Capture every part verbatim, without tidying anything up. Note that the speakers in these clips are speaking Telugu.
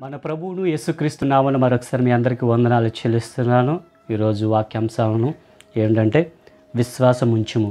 మన ప్రభువును యేసుక్రీస్తు నామమున మరొకసారి మీ అందరికీ వందనాలు చెల్లిస్తున్నాను. ఈరోజు వాక్యాంశాలను ఏంటంటే విశ్వాసం ఉంచుము.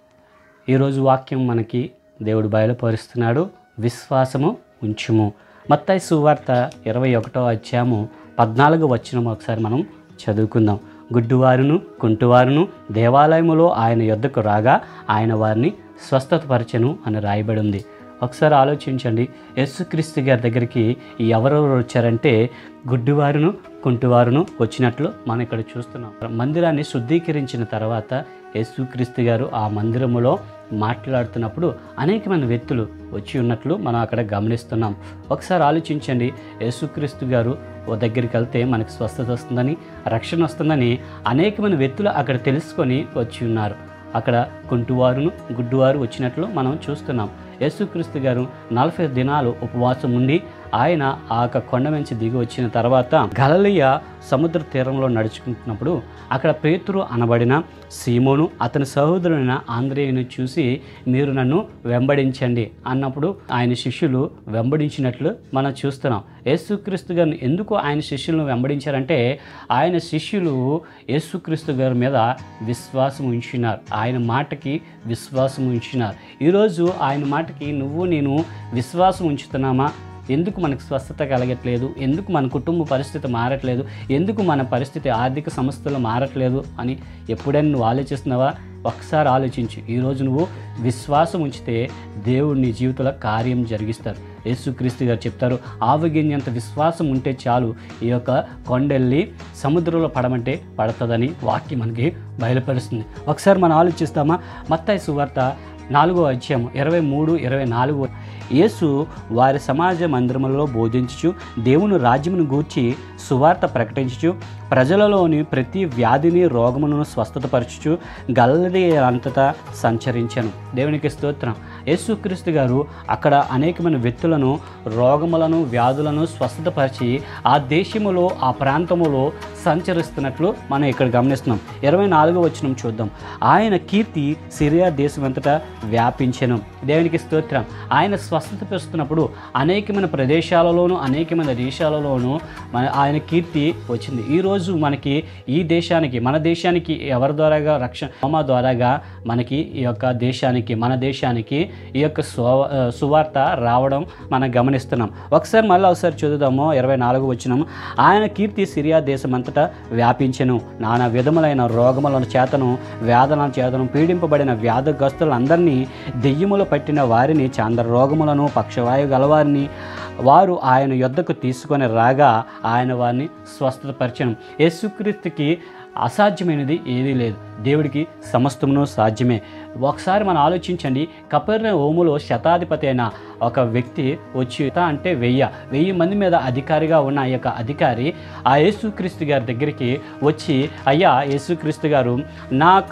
ఈరోజు వాక్యం మనకి దేవుడు బయలుపరుస్తున్నాడు. విశ్వాసము ఉంచుము. మత్తయి సువార్త ఇరవై ఒకటో అధ్యాయము పద్నాలుగు వచనం ఒకసారి మనం చదువుకుందాం. గుడ్డివారును కుంటివారును దేవాలయములో ఆయన యొద్దకు రాగా ఆయన వారిని స్వస్థతపరచెను అని రాయబడి ఉంది. ఒకసారి ఆలోచించండి. యేసుక్రీస్తు గారి దగ్గరికి ఎవరెవరు వచ్చారంటే గుడ్డివారును కుంటివారును వచ్చినట్లు మనం ఇక్కడ చూస్తున్నాం. మందిరాన్ని శుద్ధీకరించిన తర్వాత యేసుక్రీస్తు గారు ఆ మందిరములో మాట్లాడుతున్నప్పుడు అనేకమైన వ్యక్తులు వచ్చి ఉన్నట్లు మనం అక్కడ గమనిస్తున్నాం. ఒకసారి ఆలోచించండి. యేసుక్రీస్తు గారు ఓ దగ్గరికి వెళ్తే మనకి స్వస్థత వస్తుందని, రక్షణ వస్తుందని అనేకమైన వ్యక్తులు అక్కడ తెలుసుకొని వచ్చి ఉన్నారు. అక్కడ కుంటివారును గుడ్డివారు వచ్చినట్లు మనం చూస్తున్నాం. యేసుక్రీస్తు గారు నలభై దినాలు ఉపవాసం ఉండి ఆయన ఆ యొక్క కొండ నుంచి దిగి వచ్చిన తర్వాత గలిలయ సముద్ర తీరంలో నడుచుకుంటున్నప్పుడు అక్కడ పేతురు అనబడిన సీమోను అతని సహోదరుడైన ఆంద్రేయును చూసి మీరు నన్ను వెంబడించండి అన్నప్పుడు ఆయన శిష్యులు వెంబడించినట్లు మనం చూస్తున్నాం. యేసుక్రీస్తు గారిని ఎందుకు ఆయన శిష్యులను వెంబడించారంటే ఆయన శిష్యులు యేసుక్రీస్తు గారి మీద విశ్వాసం ఉంచినారు. ఆయన మాటకి విశ్వాసం ఉంచినారు. ఈరోజు ఆయన మాటకి నువ్వు నేను విశ్వాసం ఉంచుతున్నామా? ఎందుకు మనకు స్వస్థత కలగట్లేదు? ఎందుకు మన కుటుంబ పరిస్థితి మారట్లేదు? ఎందుకు మన పరిస్థితి ఆర్థిక సమస్యలు మారట్లేదు అని ఎప్పుడైనా నువ్వు ఆలోచిస్తున్నావా? ఒకసారి ఆలోచించు. ఈరోజు నువ్వు విశ్వాసం ఉంచితే దేవుడు నీ జీవితంలో కార్యం జరిగిస్తారు. యేసుక్రీస్తు గారు చెప్తారు, ఆవగింజంత విశ్వాసం ఉంటే చాలు ఈ యొక్క కొండెల్లి సముద్రంలో పడమంటే పడుతుందని వాక్యం మనకి బయలుపరుస్తుంది. ఒకసారి మనం ఆలోచిస్తామా? మత్తయి సువార్త నాలుగో అధ్యాయం ఇరవై మూడు ఇరవై నాలుగు యేసు వారి సమాజ మందిరములలో బోధించుచు దేవుని రాజ్యమును గూర్చి సువార్త ప్రకటించుచు ప్రజలలోని ప్రతి వ్యాధిని రోగమును స్వస్థతపరచుచు గలిలయ అంతటా సంచరించాను. దేవునికి స్తోత్రం. యేసుక్రీస్తు గారు అక్కడ అనేకమైన వ్యక్తులను రోగములను వ్యాధులను స్వస్థతపరిచి ఆ దేశములో ఆ ప్రాంతములో సంచరిస్తున్నట్లు మనం ఇక్కడ గమనిస్తున్నాం. ఇరవై నాలుగో వచనం చూద్దాం. ఆయన కీర్తి సిరియా దేశమంతటా వ్యాపించెను. దేవునికి స్తోత్రం. ఆయన స్వస్థత పెరుస్తున్నప్పుడు అనేకమైన ప్రదేశాలలోనూ అనేకమైన దేశాలలోనూ మన ఆయన కీర్తి వచ్చింది. ఈరోజు మనకి ఈ దేశానికి మన దేశానికి ఎవరి ద్వారాగా రక్షణ హోమా ద్వారాగా మనకి ఈ యొక్క దేశానికి మన దేశానికి ఈ యొక్క సువార్త రావడం మనం గమనిస్తున్నాం. ఒకసారి మళ్ళీ ఒకసారి చదువుదాము. ఇరవై నాలుగు వచనం. ఆయన కీర్తి సిరియా దేశమంతటా వ్యాపించెను. నానా విధములైన రోగముల చేతను వేదన చేతను పీడింపబడిన వ్యాధగ్రస్తులందరినీ దెయ్యములు పట్టిన వారిని చాంద్ర రోగములను పక్షవాయు గలవారిని వారు ఆయన యొద్దకు తీసుకొని రాగా ఆయన వారిని స్వస్థతపరచను. యేసుక్రీస్తుకి అసాధ్యమైనది ఏదీ లేదు. దేవుడికి సమస్తమును సాధ్యమే. ఒకసారి మనం ఆలోచించండి. కపెర్నహూములో శతాధిపతి అయిన ఒక వ్యక్తి వచ్చి అంటే వెయ్యి వెయ్యి మంది మీద అధికారిగా ఉన్న ఆ యొక్క అధికారి ఆ యేసుక్రీస్తు గారి దగ్గరికి వచ్చి, అయ్యా యేసుక్రీస్తు గారు నాక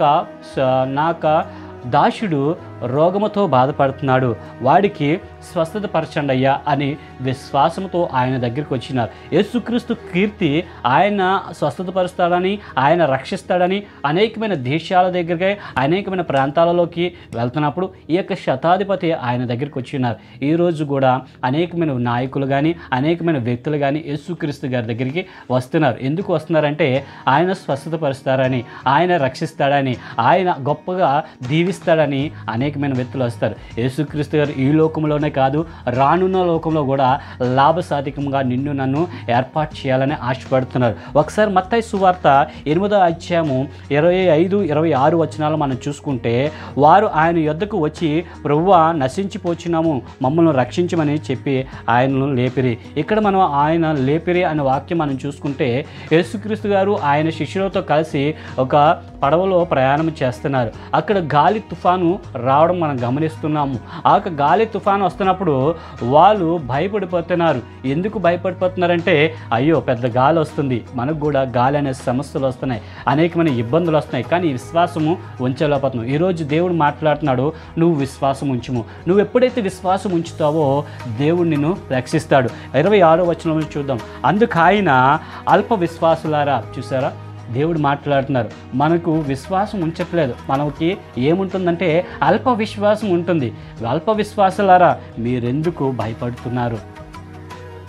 నాక దాసుడు రోగముతో బాధపడుతున్నాడు, వాడికి స్వస్థత పరచండి అయ్యా అని విశ్వాసంతో ఆయన దగ్గరికి వచ్చినారు. యేసుక్రీస్తు కీర్తి ఆయన స్వస్థత పరుస్తాడని ఆయన రక్షిస్తాడని అనేకమైన దేశాల దగ్గరికి అనేకమైన ప్రాంతాలలోకి వెళ్తున్నప్పుడు ఈ యొక్క శతాధిపతి ఆయన దగ్గరికి వచ్చినారు. ఈరోజు కూడా అనేకమైన నాయకులు కానీ అనేకమైన వ్యక్తులు కానీ యేసుక్రీస్తు గారి దగ్గరికి వస్తున్నారు. ఎందుకు వస్తున్నారంటే ఆయన స్వస్థత పరుస్తారని, ఆయన రక్షిస్తాడని, ఆయన గొప్పగా దీవిస్తాడని అనేకమైన వ్యక్తులు వస్తారు. యేసుక్రీస్తు గారు ఈ లోకంలోనే కాదు రానున్న లోకంలో కూడా లాభసాధికంగా నిన్ను నన్ను ఏర్పాటు చేయాలని ఆశపడుతున్నారు. ఒకసారి మత్తయి సువార్త ఎనిమిదో అధ్యాయము ఇరవై ఐదు ఇరవై ఆరు వచనాలు మనం చూసుకుంటే వారు ఆయన యొద్దకు వచ్చి ప్రభువా నశించిపోచున్నాము మమ్మల్ని రక్షించమని చెప్పి ఆయనను లేపిరి. ఇక్కడ మనం ఆయన లేపిరి అనే వాక్యం మనం చూసుకుంటే యేసుక్రీస్తు గారు ఆయన శిష్యులతో కలిసి ఒక పడవలో ప్రయాణం చేస్తున్నారు. అక్కడ గాలి తుఫాను రావడం మనం గమనిస్తున్నాము. ఆ యొక్క గాలి తుఫాను వస్తున్నప్పుడు వాళ్ళు భయపడిపోతున్నారు. ఎందుకు భయపడిపోతున్నారంటే అయ్యో పెద్ద గాలి వస్తుంది, మనకు కూడా గాలి అనే సమస్యలు వస్తున్నాయి, అనేకమైన ఇబ్బందులు వస్తున్నాయి, కానీ విశ్వాసము ఉంచలేకపోతున్నాం. ఈరోజు దేవుడు మాట్లాడుతున్నాడు, నువ్వు విశ్వాసం ఉంచుము. నువ్వు ఎప్పుడైతే విశ్వాసం ఉంచుతావో దేవుడు నిన్ను రక్షిస్తాడు. ఇరవై ఆరో వచనంలో చూద్దాం. అందుకు ఆయన అల్ప విశ్వాసులారా, చూసారా దేవుడు మాట్లాడుతున్నారు. మనకు విశ్వాసం ఉంచట్లేదు. మనకి ఏముంటుందంటే అల్ప విశ్వాసం ఉంటుంది. అల్ప విశ్వాసులారా మీరెందుకు భయపడుతున్నారు?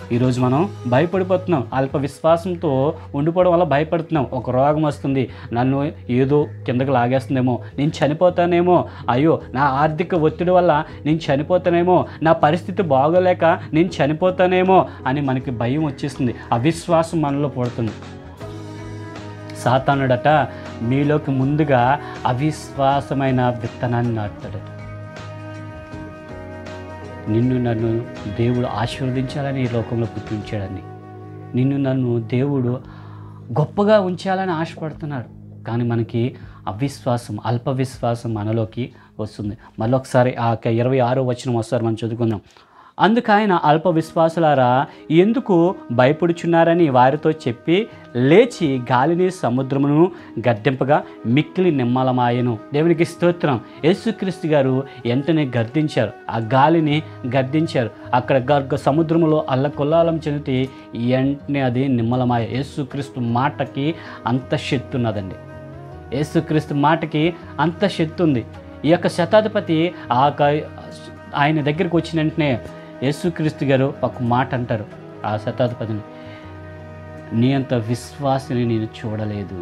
ఈరోజు మనం భయపడిపోతున్నాం, అల్ప విశ్వాసంతో ఉండిపోవడం వల్ల భయపడుతున్నాం. ఒక రోగం వస్తుంది, నన్ను ఏదో కిందకు లాగేస్తుందేమో, నేను చనిపోతానేమో, అయ్యో నా ఆర్థిక ఒత్తిడి వల్ల నేను చనిపోతానేమో, నా పరిస్థితి బాగోలేక నేను చనిపోతానేమో అని మనకి భయం వచ్చేస్తుంది. అవిశ్వాసం మనలో పడుతుంది. సాతానుడట మీలోకి ముందుగా అవిశ్వాసమైన విత్తనాన్ని నాటుతాడట. నిన్ను నన్ను దేవుడు ఆశీర్వదించాలని ఈ లోకంలో పుట్టించాడని, నిన్ను నన్ను దేవుడు గొప్పగా ఉంచాలని ఆశపడుతున్నాడు. కానీ మనకి అవిశ్వాసం, అల్ప విశ్వాసం మనలోకి వస్తుంది. మళ్ళొకసారి ఆ ఇరవై ఆరో వచనం ఒకసారి మనం చదువుకుందాం. అందుకు ఆయన, అల్ప విశ్వాసులారా ఎందుకు భయపడుచున్నారని వారితో చెప్పి లేచి గాలిని సముద్రమును గద్దింపగా మిక్కిలి నిమ్మలమాయెను. దేవునికి స్తోత్రం. యేసుక్రీస్తు గారు వెంటనే గద్దించారు, ఆ గాలిని గద్దించారు. అక్కడ గర్గ సముద్రములో అల్లకొల్లాలం చెందితే వెంటనే అది నిమ్మలమాయ. యేసుక్రీస్తు మాటకి అంత శక్తి ఉన్నదండి. యేసుక్రీస్తు మాటకి అంత శక్తి ఉంది. ఈ యొక్క శతాధిపతి ఆ ఆయన దగ్గరికి వచ్చిన వెంటనే యేసుక్రీస్తు గారు ఒక మాట అంటారు ఆ శతాధిపతిని, నీ అంత విశ్వాసిని నేను చూడలేదు,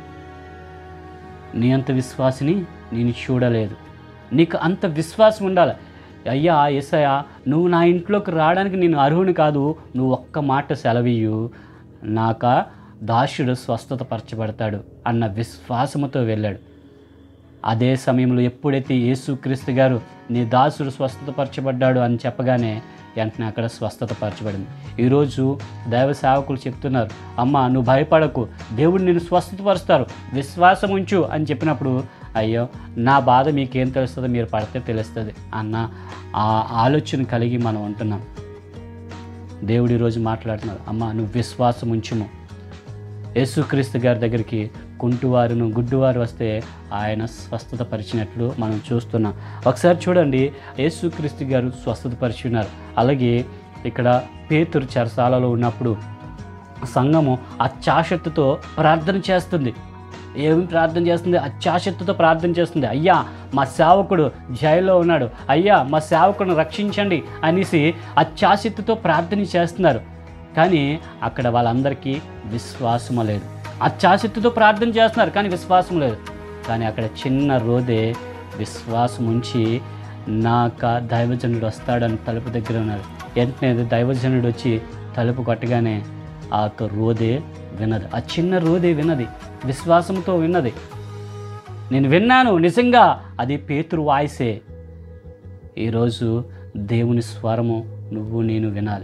నీ అంత విశ్వాసిని నేను చూడలేదు. నీకు అంత విశ్వాసం ఉండాలి. అయ్యా యేసయ్యా, నువ్వు నా ఇంట్లోకి రావడానికి నేను అర్హుని కాదు, నువ్వు ఒక్క మాట సెలవియ్యు, నాక దాసుడు స్వస్థత పరచబడతాడు అన్న విశ్వాసముతో వెళ్ళాడు. అదే సమయంలో ఎప్పుడైతే యేసుక్రీస్తు గారు నీ దాసుడు స్వస్థత పరచబడ్డాడు అని చెప్పగానే వెంటనే అక్కడ స్వస్థత పరచబడింది. ఈరోజు దైవ సేవకులు చెప్తున్నారు, అమ్మ నువ్వు భయపడకు, దేవుడు నిన్ను స్వస్థతపరుస్తారు, విశ్వాసం ఉంచు అని చెప్పినప్పుడు, అయ్యో నా బాధ మీకేం తెలుస్తుందో మీరు పడితే తెలుస్తుంది అన్న ఆ ఆలోచన కలిగి మనం ఉంటున్నాం. దేవుడు ఈరోజు మాట్లాడుతున్నారు, అమ్మ నువ్వు విశ్వాసం ఉంచుము. యేసుక్రీస్తు గారి దగ్గరికి కుంటువారును గుడ్డువారు వస్తే ఆయన స్వస్థత పరిచినట్లు మనం చూస్తున్నాం. ఒకసారి చూడండి, యేసుక్రీస్తు గారు స్వస్థత పరిచినారు. అలాగే ఇక్కడ పేతురు చెరసాలలో ఉన్నప్పుడు సంఘము అత్యాశక్తితో ప్రార్థన చేస్తుంది. ఏమి ప్రార్థన చేస్తుంది? అత్యాశక్తితో ప్రార్థన చేస్తుంది. అయ్యా మా సేవకుడు జైల్లో ఉన్నాడు, అయ్యా మా సేవకుడిని రక్షించండి అనేసి అత్యాశక్తితో ప్రార్థన చేస్తున్నారు. కానీ అక్కడ వాళ్ళందరికీ విశ్వాసము లేదు. అత్యాశక్తితో ప్రార్థన చేస్తున్నారు కానీ విశ్వాసం లేదు. కానీ అక్కడ చిన్న రోదే విశ్వాసం ఉంచి నాక దైవజనుడు వస్తాడని తలుపు దగ్గర ఉన్నాడు. వెంటనే దైవజనుడు వచ్చి తలుపు కొట్టగానే ఆ యొక్క రోదే వినది. ఆ చిన్న రోదే వినది, విశ్వాసంతో విన్నది. నేను విన్నాను, నిజంగా అది పేతురు వాయిసే. ఈరోజు దేవుని స్వరము నువ్వు నేను వినాలి.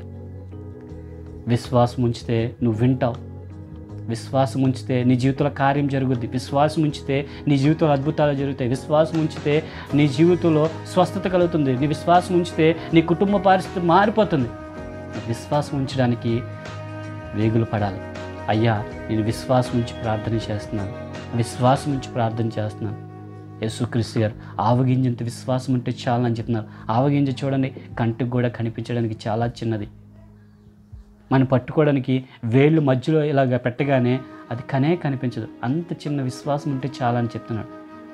విశ్వాసం ఉంచితే నువ్వు వింటావు. విశ్వాసం ఉంచితే నీ జీవితంలో కార్యం జరుగుద్ది. విశ్వాసం ఉంచితే నీ జీవితంలో అద్భుతాలు జరుగుతాయి. విశ్వాసం ఉంచితే నీ జీవితంలో స్వస్థత కలుగుతుంది. నీ విశ్వాసం ఉంచితే నీ కుటుంబ పరిస్థితి మారిపోతుంది. విశ్వాసం ఉంచడానికి వేగులు పడాలి. అయ్యా నేను విశ్వాసం ఉంచి ప్రార్థన చేస్తున్నాను, విశ్వాసం ఉంచి ప్రార్థన చేస్తున్నాను. యేసుక్రీస్తు గారు ఆవగింజంత విశ్వాసం ఉంటే చాలని చెప్తున్నారు. ఆవగింజ చూడండి, కంటికి కూడా కనిపించడానికి చాలా చిన్నది. మనం పట్టుకోవడానికి వేళ్ళు మధ్యలో ఇలాగ పెట్టగానే అది కనే కనిపించదు. అంత చిన్న విశ్వాసం ఉంటే చాలా అని చెప్తున్నాడు.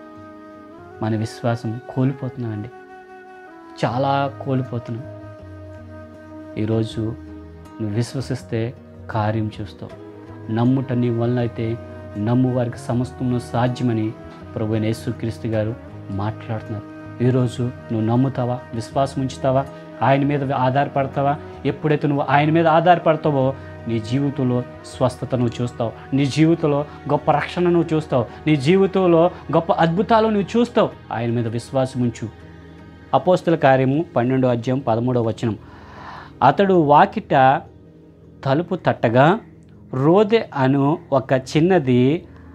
మన విశ్వాసం కోల్పోతున్నామండి, చాలా కోల్పోతున్నాం. ఈరోజు నువ్వు విశ్వసిస్తే కార్యం చూస్తావు. నమ్ముట నీ వలన అయితే నమ్ము వారికి సమస్తము సాధ్యమని ప్రభువైన యేసుక్రీస్తు గారు మాట్లాడుతున్నారు. ఈరోజు నువ్వు నమ్ముతావా? విశ్వాసం ఉంచుతావా? ఆయన మీద ఆధారపడతావా? ఎప్పుడైతే నువ్వు ఆయన మీద ఆధారపడతావో నీ జీవితంలో స్వస్థత నువ్వు చూస్తావు, నీ జీవితంలో గొప్ప రక్షణ నువ్వు చూస్తావు, నీ జీవితంలో గొప్ప అద్భుతాలు నువ్వు చూస్తావు. ఆయన మీద విశ్వాసం ఉంచు. అపోస్తుల కార్యము పన్నెండో అధ్యాయం పదమూడవ వచనం. అతడు వాకిట తలుపు తట్టగా రోదె అను ఒక చిన్నది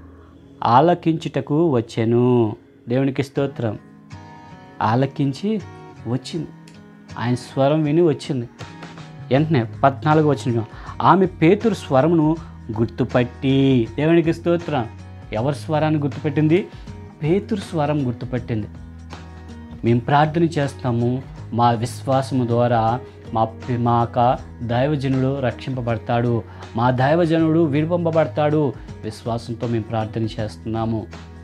ఆలకించుటకు వచ్చెను. దేవునికి స్తోత్రం. ఆలకించి వచ్చింది, ఆయన స్వరం విని వచ్చింది. వెంటనే పద్నాలుగు వచ్చిన ఆమె పేతురు స్వరమును గుర్తుపట్టి, దేవునికి స్తోత్రం. ఎవరి స్వరాన్ని గుర్తుపెట్టింది? పేతురు స్వరం గుర్తుపట్టింది. మేము ప్రార్థన చేస్తాము, మా విశ్వాసము ద్వారా మా మాక దైవజనుడు రక్షింపబడతాడు, మా దైవజనుడు విడిపింపబడతాడు. విశ్వాసంతో మేము ప్రార్థన చేస్తున్నాము.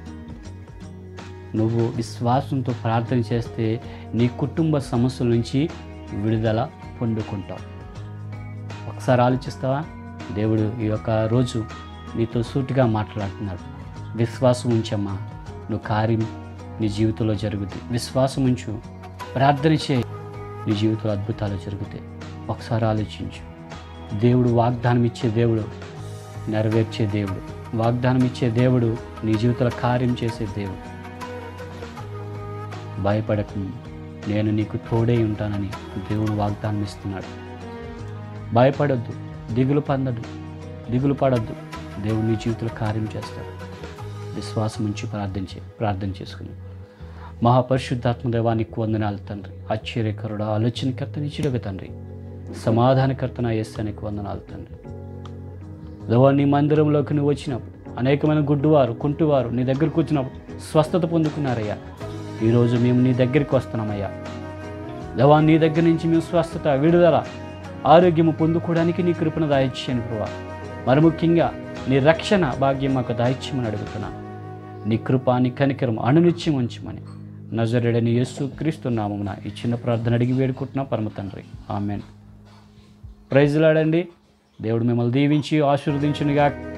నువ్వు విశ్వాసంతో ప్రార్థన చేస్తే నీ కుటుంబ సమస్యల నుంచి విడుదల పొందుకుంటావు. ఒకసారి ఆలోచిస్తావా? దేవుడు ఈ యొక్క రోజు నీతో సూటిగా మాట్లాడుతున్నాడు. విశ్వాసం ఉంచమ్మా, నువ్వు కార్యం నీ జీవితంలో జరుగుతాయి. విశ్వాసం ఉంచు, ప్రార్థన చేయి, నీ జీవితంలో అద్భుతాలు జరుగుతాయి. ఒకసారి ఆలోచించు. దేవుడు వాగ్దానం ఇచ్చే దేవుడు, నెరవేర్చే దేవుడు, వాగ్దానం ఇచ్చే దేవుడు, నీ జీవితంలో కార్యం చేసే దేవుడు. భయపడకు, నేను నీకు తోడై ఉంటానని దేవుడు వాగ్దానం ఇస్తున్నాడు. భయపడొద్దు, దిగులు పొందదు, దిగులు పడొద్దు. దేవుడు నీ జీవితంలో కార్యం చేస్తాడు. విశ్వాసం ఉంచి ప్రార్థన చే ప్రార్థన చేసుకుని మహాపరిశుద్ధాత్మ దేవానికి వందనాలు తండ్రి. ఆశ్చర్యకరుడు, ఆలోచనకర్త, నిచ్చుడగ తండ్రి, సమాధానకర్త నా యేసునికి వందనాలు తండ్రి. దేవా, నీ మందిరంలోకి నువ్వు వచ్చినప్పుడు అనేకమైన గుడ్డువారు, కుంటువారు నీ దగ్గరకు వచ్చినప్పుడు స్వస్థత పొందుకున్నారయ్యా. ఈరోజు మేము నీ దగ్గరికి వస్తున్నామయ్యా. దేవా, నీ దగ్గర నుంచి మేము స్వస్థత, విడుదల, ఆరోగ్యము పొందుకోవడానికి నీ కృపను దాయిచ్చాను ప్రభా. మరి ముఖ్యంగా నీ రక్షణ భాగ్యం మాకు దాయిచ్యమని అడుగుతున్నాను. నీ కృప, నీ కనికరం అనునిత్యం ఉంచమని నజరేయుడైన యేసు క్రీస్తు నామమున ఈ చిన్న ప్రార్థన అడిగి వేడుకుంటున్నా పరమ తండ్రి, ఆమేన్. ప్రైజ్ లార్డ్ అండి. దేవుడు మిమ్మల్ని దీవించి ఆశీర్వదించునుగాక.